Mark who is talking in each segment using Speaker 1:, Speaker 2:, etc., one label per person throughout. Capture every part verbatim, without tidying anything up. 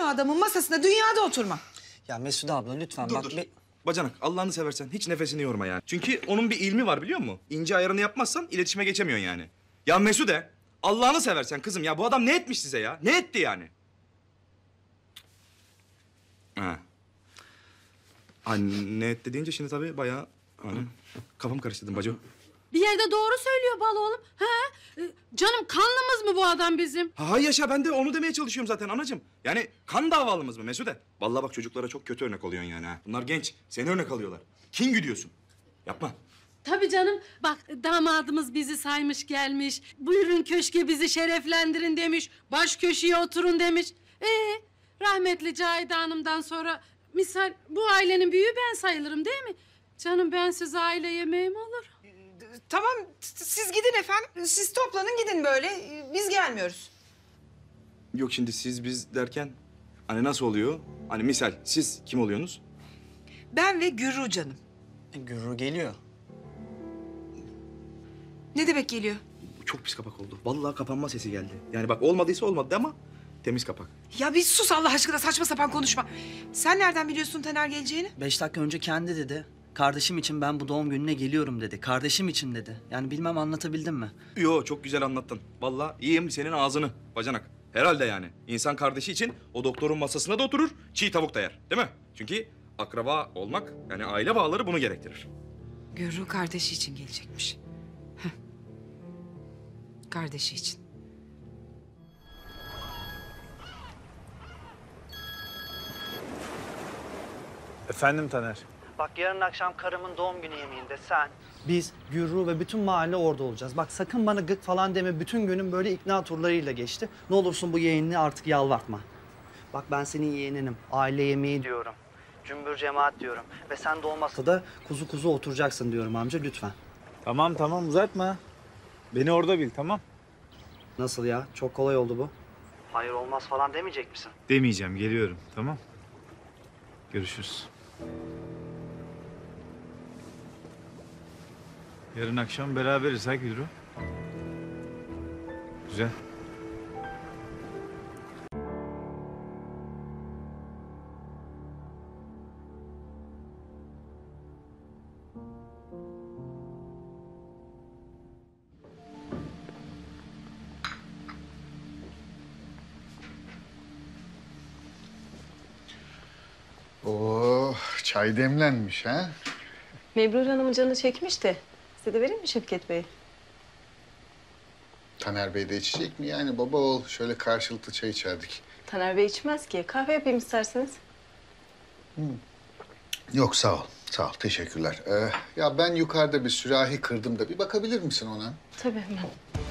Speaker 1: adamın masasında dünyada oturmam.
Speaker 2: Ya Mesude abla lütfen
Speaker 3: Dur,
Speaker 2: bak.
Speaker 3: dur.
Speaker 2: Bir...
Speaker 3: Bacanak, Allah'ını seversen hiç nefesini yorma yani. Çünkü onun bir ilmi var biliyor musun? İnce ayarını yapmazsan iletişime geçemiyorsun yani. Ya Mesude, Allah'ını seversen kızım ya bu adam ne etmiş size ya? Ne etti yani? Ha. Hani ne etti deyince şimdi tabii bayağı hani kafam karıştırdım bacı.
Speaker 4: Bir yerde doğru söylüyor bal oğlum. Ha? Ee, Canım kanlımız mı bu adam bizim?
Speaker 3: Ha, hay yaşa ben de onu demeye çalışıyorum zaten anacığım. Yani kan davalımız mı Mesude? Vallahi bak çocuklara çok kötü örnek oluyorsun yani ha. Bunlar genç, seni örnek alıyorlar. Kim güdüyorsun? Yapma.
Speaker 4: Tabii canım. Bak damadımız bizi saymış gelmiş. Buyurun köşke bizi şereflendirin demiş. Baş köşeye oturun demiş. Ee, rahmetli Cahide Hanım'dan sonra misal bu ailenin büyüğü ben sayılırım değil mi? Canım bensiz aile yemeğim olur.
Speaker 1: Tamam siz gidin efendim. Siz toplanın gidin böyle. Biz gelmiyoruz.
Speaker 3: Yok şimdi siz biz derken hani nasıl oluyor? Hani misal siz kim oluyorsunuz?
Speaker 1: Ben ve Gürru canım.
Speaker 2: Gürru geliyor.
Speaker 1: Ne demek geliyor?
Speaker 3: Çok pis kapak oldu. Vallahi kapanma sesi geldi. Yani bak olmadıysa olmadı ama temiz kapak.
Speaker 1: Ya bir sus Allah aşkına saçma sapan konuşma. Sen nereden biliyorsun Taner geleceğini?
Speaker 2: Beş dakika önce kendi dedi. Kardeşim için ben bu doğum gününe geliyorum dedi. Kardeşim için dedi. Yani bilmem anlatabildim mi?
Speaker 3: Yo çok güzel anlattın. Vallahi yiyeyim senin ağzını bacanak. Herhalde yani. İnsan kardeşi için o doktorun masasına da oturur, çiğ tavuk da yer. Değil mi? Çünkü akraba olmak yani aile bağları bunu gerektirir.
Speaker 1: Gürru kardeşi için gelecekmiş. Heh. Kardeşi için.
Speaker 5: Efendim Taner.
Speaker 2: Bak yarın akşam karımın doğum günü yemeğinde sen, biz, Gürru ve bütün mahalle orada olacağız. Bak sakın bana gık falan deme. Bütün günüm böyle ikna turlarıyla geçti. Ne olursun bu yeğenini artık yalvartma. Bak ben senin yeğeninim. Aile yemeği diyorum. Cümbür cemaat diyorum. Ve sen de olmasa da kuzu kuzu oturacaksın diyorum amca lütfen.
Speaker 5: Tamam tamam uzatma. Beni orada bil tamam.
Speaker 2: Nasıl ya? Çok kolay oldu bu. Hayır olmaz falan demeyecek misin?
Speaker 5: Demeyeceğim geliyorum tamam. Görüşürüz. Yarın akşam beraberiz ha Gülru. Güzel.
Speaker 6: Oo, çay demlenmiş ha?
Speaker 7: Mebrur Hanım'ın canı çekmişti. Size de vereyim mi Şevket Bey?
Speaker 6: Taner Bey de içecek mi? Yani baba oğul şöyle karşılıklı çay içerdik.
Speaker 7: Taner Bey içmez ki. Kahve yapayım isterseniz.
Speaker 6: Yok sağ ol, sağ ol. Teşekkürler. Ee, ya ben yukarıda bir sürahi kırdım da bir bakabilir misin ona?
Speaker 7: Tabii hemen.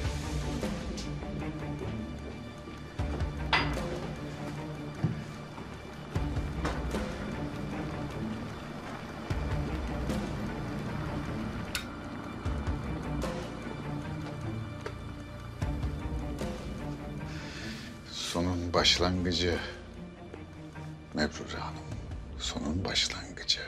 Speaker 6: Sonun başlangıcı Mebrure Hanım. Sonun başlangıcı.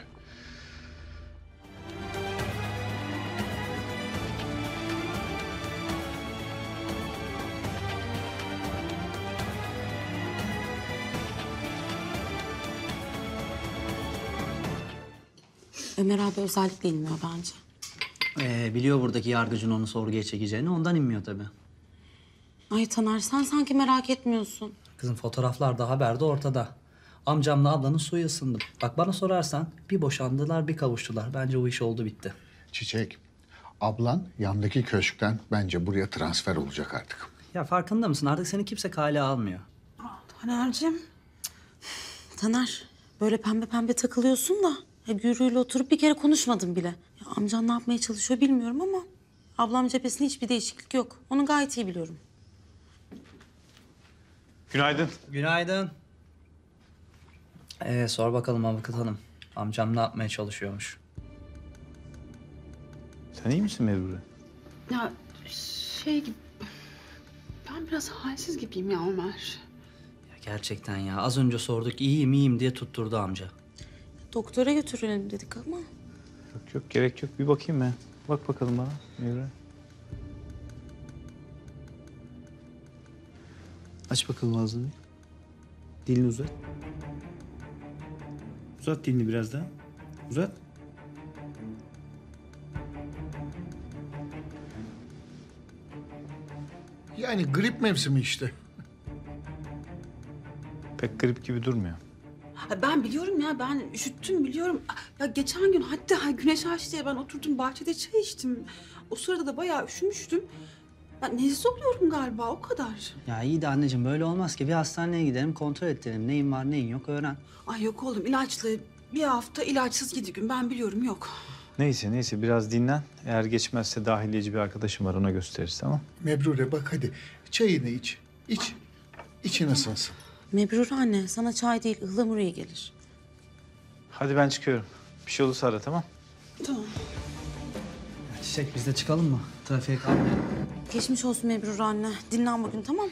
Speaker 8: Ömer abi özellikle inmiyor bence.
Speaker 2: Ee, biliyor buradaki yargıcın onu sorguya çekeceğini. Ondan inmiyor tabii.
Speaker 8: Ay Taner sen sanki merak etmiyorsun.
Speaker 2: Kızım fotoğraflarda, haberde ortada. Amcamla ablanın suyu ısındı. Bak bana sorarsan bir boşandılar, bir kavuştular. Bence o iş oldu bitti.
Speaker 6: Çiçek, ablan yandaki köşkten bence buraya transfer olacak artık.
Speaker 2: Ya farkında mısın? Artık seni kimse kale almıyor.
Speaker 8: Taner'cim. Cık. Taner böyle pembe pembe takılıyorsun da. Ya Gürü'yle oturup bir kere konuşmadım bile. Ya amcan ne yapmaya çalışıyor bilmiyorum ama... ablam cephesinde hiçbir değişiklik yok. Onu gayet iyi biliyorum.
Speaker 5: Günaydın.
Speaker 2: Günaydın. Ee, sor bakalım avukat hanım. Amcam ne yapmaya çalışıyormuş?
Speaker 5: Sen iyi misin Mebrure?
Speaker 9: Ya şey gibi... Ben biraz halsiz gibiyim ya Ömer.
Speaker 2: Ya gerçekten ya. Az önce sorduk iyiyim iyiyim diye tutturdu amca.
Speaker 8: Doktora götürelim dedik ama...
Speaker 5: Yok yok gerek yok. Bir bakayım ben. Bak bakalım bana Mebrure. Aç bakalım ağzını. Dilini uzat. Uzat dilini biraz daha. Uzat.
Speaker 6: Yani grip mevsimi işte.
Speaker 5: Pek grip gibi durmuyor.
Speaker 9: Ha, ben biliyorum ya, ben üşüttüm biliyorum. Ya geçen gün hatta güneş açtı ya, ben oturdum bahçede çay içtim. O sırada da bayağı üşümüştüm. Ben nezle oluyorum galiba, o kadar.
Speaker 2: Ya iyi de anneciğim böyle olmaz ki. Bir hastaneye gidelim, kontrol ettirelim. Neyin var neyin yok öğren.
Speaker 9: Ay yok oğlum, ilaçlı bir hafta, ilaçsız yedi gün, ben biliyorum, yok.
Speaker 5: Neyse neyse biraz dinlen. Eğer geçmezse dahiliyeci bir arkadaşım var, ona gösteririz, tamam?
Speaker 6: Mebrure bak hadi çayını iç. İç. İçin ısınsın.
Speaker 8: Mebrure anne, sana çay değil ıhlamur iyi gelir.
Speaker 5: Hadi ben çıkıyorum. Bir şey olursa ara, tamam?
Speaker 9: Tamam.
Speaker 2: Çiçek biz de çıkalım mı? Trafiğe kalmayalım.
Speaker 8: Geçmiş olsun Mebrure anne. Dinlen bugün, tamam?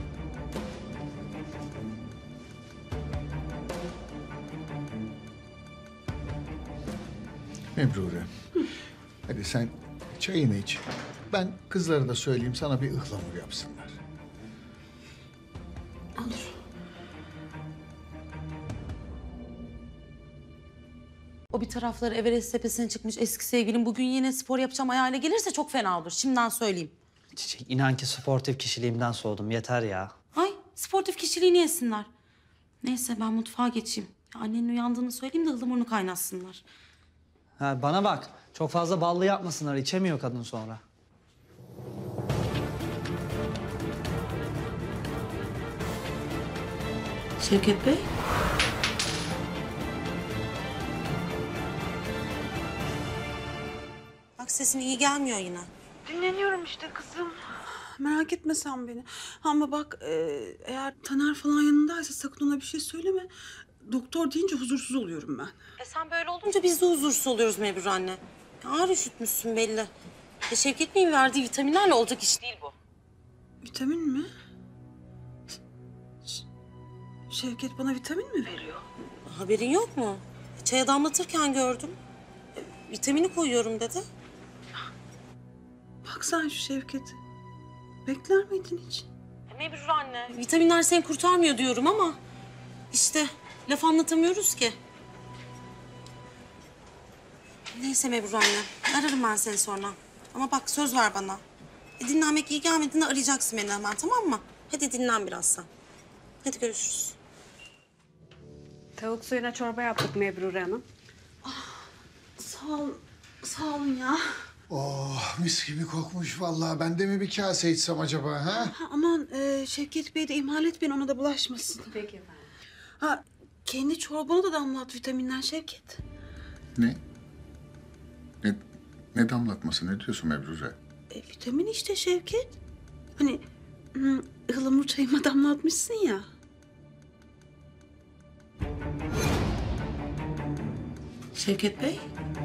Speaker 6: Mebrure. Hadi sen çayını iç. Ben kızlara da söyleyeyim sana bir ıhlamur yapsınlar.
Speaker 9: Olur.
Speaker 8: O bir tarafları Everest tepesine çıkmış eski sevgilim bugün yine spor yapacağım ayağıyla gelirse çok fena olur. Şimdiden söyleyeyim.
Speaker 2: Çiçek inan ki sportif kişiliğimden soğudum. Yeter ya.
Speaker 8: Ay sportif kişiliğini yesinler. Neyse ben mutfağa geçeyim. Ya, annenin uyandığını söyleyeyim de ıhlamurunu kaynatsınlar.
Speaker 2: Ha, bana bak. Çok fazla ballı yapmasınlar. İçemiyor kadın sonra.
Speaker 8: Şevket Bey. Bak sesin iyi gelmiyor yine.
Speaker 9: Dinleniyorum işte kızım. Merak etme sen beni. Ama bak e, eğer Taner falan yanındaysa sakın ona bir şey söyleme. Doktor deyince huzursuz oluyorum ben.
Speaker 8: E sen böyle olunca biz de huzursuz oluyoruz Mebrure anne. Ya ağır üşütmüşsün belli. E Şevket Bey'in verdiği vitaminlerle olacak iş değil bu.
Speaker 9: Vitamin mi? Ş- Şevket bana vitamin mi veriyor?
Speaker 8: Haberin yok mu? Çaya damlatırken gördüm. E, vitamini koyuyorum dedi.
Speaker 9: Bak sen şu Şevket. Bekler miydin hiç?
Speaker 8: Mebrure anne. Vitaminler seni kurtarmıyor diyorum ama... işte laf anlatamıyoruz ki. Neyse Mebrure anne. Ararım ben seni sonra. Ama bak söz ver bana. E, dinlenmek iyi gelmediğinde arayacaksın beni hemen, tamam mı? Hadi dinlen biraz sen. Hadi görüşürüz.
Speaker 10: Tavuk suyuna çorba yaptık Mebrure Hanım.
Speaker 9: Sağ ol, sağ olun ya.
Speaker 6: Oh mis gibi kokmuş vallahi. Ben de mi bir kase içsem acaba ha?
Speaker 9: Ha, aman e, Şevket Bey de ihmal etmeyin, ona da bulaşmasın.
Speaker 10: Peki efendim.
Speaker 9: Ha, kendi çorbana da damlat vitaminler Şevket.
Speaker 6: Ne? Ne, ne damlatması? Ne diyorsun Mebrure?
Speaker 9: E, vitamin işte Şevket. Hani hı, ıhlamur çayıma damlatmışsın ya.
Speaker 8: Şevket Bey.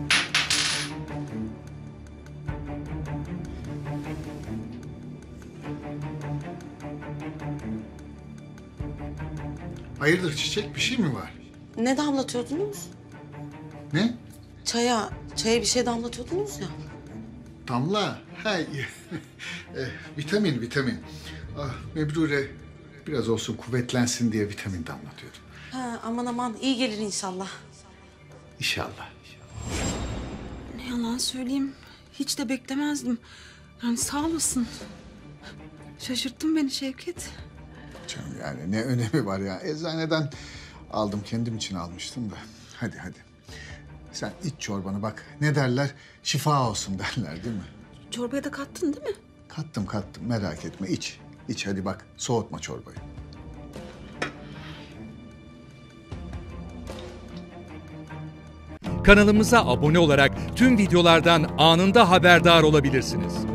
Speaker 6: Hayırdır Çiçek, bir şey mi var?
Speaker 8: Ne damlatıyordunuz?
Speaker 6: Ne?
Speaker 8: Çaya, çaya bir şey damlatıyordunuz ya.
Speaker 6: Damla. Ha, e, vitamin, vitamin. Ah, Mebrure biraz olsun kuvvetlensin diye vitamin damlatıyordum.
Speaker 8: Ha, aman aman iyi gelir inşallah.
Speaker 6: İnşallah.
Speaker 9: Ne yalan söyleyeyim, hiç de beklemezdim. Yani sağ olasın. Şaşırttın beni Şevket.
Speaker 6: Canım yani ne önemi var ya. Eczaneden aldım, kendim için almıştım da. Hadi hadi. Sen iç çorbanı bak. Ne derler? Şifa olsun derler değil mi?
Speaker 9: Çorbaya da kattın değil mi?
Speaker 6: Kattım kattım, merak etme, iç. İç hadi bak, soğutma çorbayı.
Speaker 11: Kanalımıza abone olarak tüm videolardan anında haberdar olabilirsiniz.